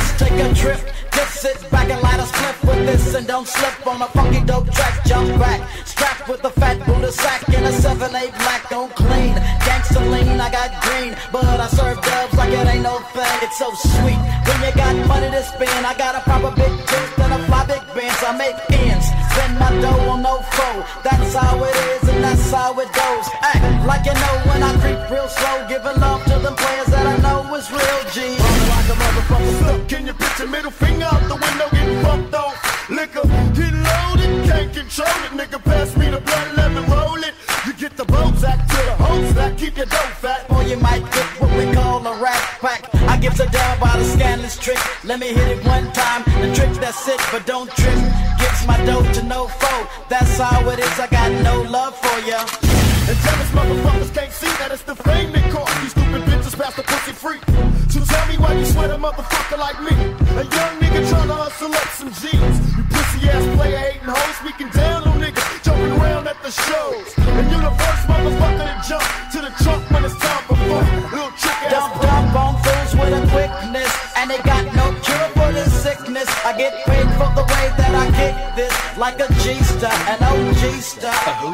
let's take a trip. Just sit back and light a split with this and don't slip on a funky dope track. Jump back, strapped with a fat Buddha sack and a 7-8 black on clean. Gangsta lean, I got green, but I serve dubs like it ain't no thing. It's so sweet when you got money to spend. I got a proper big tooth and a fly big bench. I make ends, spend my dough on no foe. That's how it is and that's how it goes. Act like you know when I creep real slow, giving love to them players that I know is real G. Like a motherfucker stuck. Can you put your middle finger out the window, getting fucked off? Liquor, get loaded, can't control it. Nigga, pass me the blood, let me roll it. You get the Bozak to the whole stack, keep your dough fat. Or you might get what we call a rat pack. I gives a damn about a scandalous trick. Let me hit it one time, the trick that's it, but don't trip. Gives my dough to no foe. That's how it is, I got no love for ya. And jealous motherfuckers can't see that it's the fame that cost these stupid bitches pass the pussy free. So tell me why you sweat a motherfucker like me, a young nigga trying to hustle up some G's. You pussy ass player hating hoes, speaking down on niggas, jumping around at the shows. And you the first motherfucker to jump to the trunk when it's time for fun. Little trick ass dump on fools with a quickness, and they got no cure for this sickness. I get paid for the way that I kick this, like a G-star, an OG-star.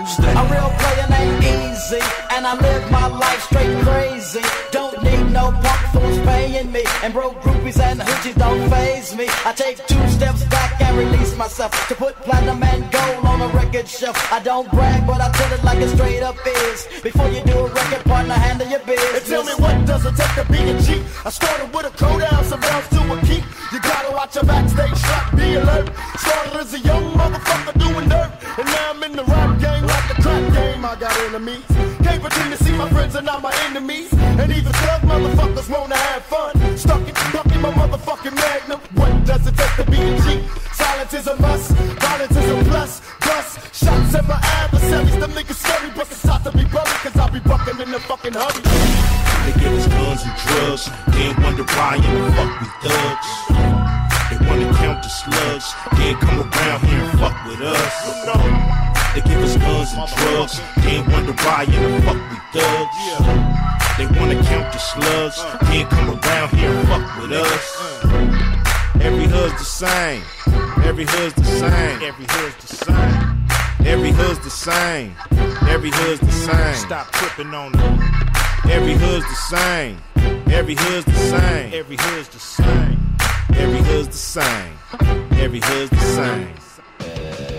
A real player named Easy, and I live my life straight crazy. Don't need no punk fools paying me, and broke groupies and hoochies don't faze me. I take 2 steps back and release myself to put platinum and gold on a record shelf. I don't brag, but I tell it like it straight up is. Before you do a record, partner, handle your business. And tell me what does it take to be a G? I started with a code ounce of rounds to a key. You gotta watch your backstage shot, be alert. Started as a young motherfucker doing dirt, and now I'm in the rap game like the crack game. I got enemies, can't pretend to see my friends are not my enemies. And even thug motherfuckers wanna have fun, stuck in my motherfucking magnum. What does it take to be a G? Silence is a must, violence is a plus. Plus, shots at my adversaries, them niggas scary, but it's hot to be buried, cause I'll be bucking in the fucking hurry. They give us guns and drugs, then wonder why in the fuck we thugs. They wanna count the slugs, then come around here and fuck with us. They give us guns and drugs, then wonder why in the fuck we thugs. They wanna count the slugs, then come around here and fuck with us. Every hood's the same, every hood's the same, every hood's the same. Every hood's the same, every hood's the same. Stop tripping on it. Every hood's the same, every hood's the same, every hood's the same, every hood's the same, every hood's the same.